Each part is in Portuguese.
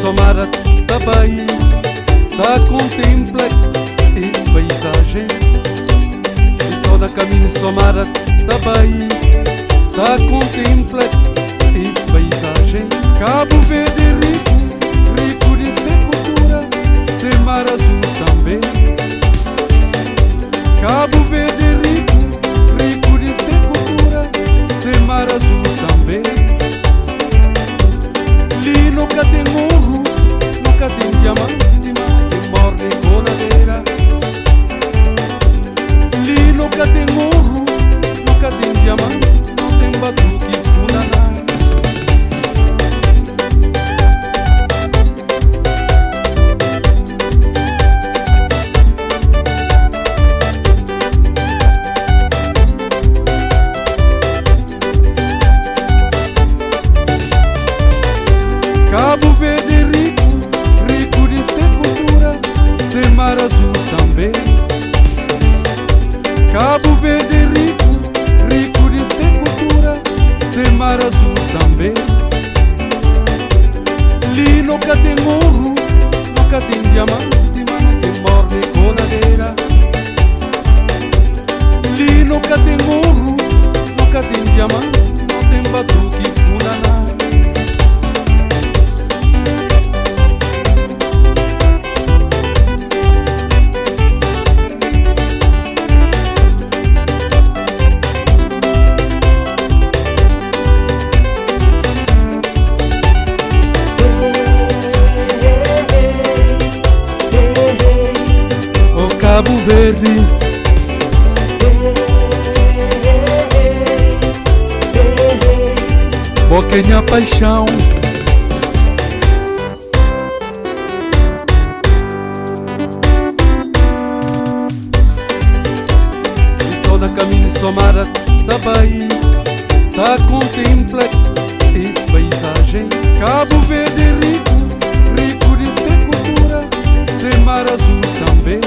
somara da Bahia, tá contempla essa paisagem. E só da caminho somara da Bahia, tá contempla essa paisagem. Cabo Verde rico, rico de sepultura, sem mar azul também. Cabo Verde rico, rico de sepultura, sem mar azul também. Ali nunca tem morro, nunca tem diamante, mas tem morne com ladeira. Ali nunca tem morro, nunca tem diamante, não tem batuque com naná. Cabo Verde rico, rico de sepultura, sem mar azul também. Cabo Verde rico, rico de sepultura, sem mar azul também. Ali nunca tem morro, nunca tem diamante, mas não tem morne com ladeira. Ali nunca tem morro, nunca tem diamante, não tem batuque com naná. Cabo Verde, boquinha paixão. E só na caminho somara da Bahia, tá contempla essa paisagem. Cabo Verde rico, rico de sepultura, sem mar azul também.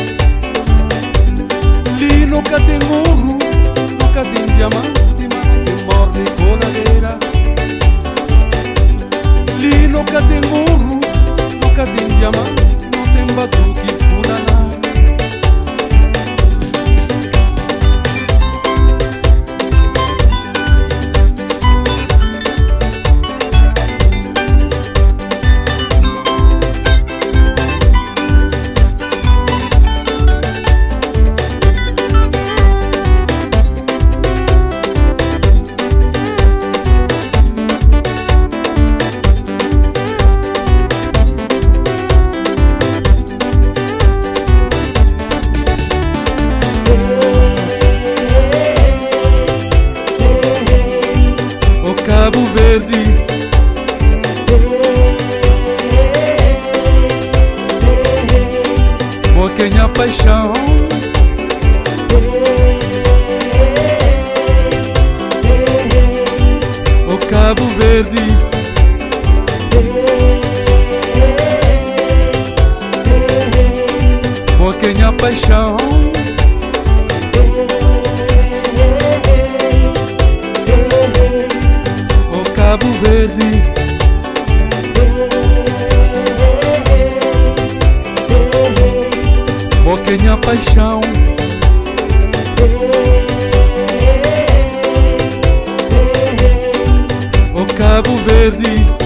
Ali nunca tem morro, nunca tem diamante, mas tem morne com ladeira. Ali nunca tem morro, nunca tem diamante, não tem batuque com naná. Cabo Verde, boquinha paixão. O Cabo Verde, boquinha paixão. Cabo Verde, boquinha paixão. O Cabo Verde,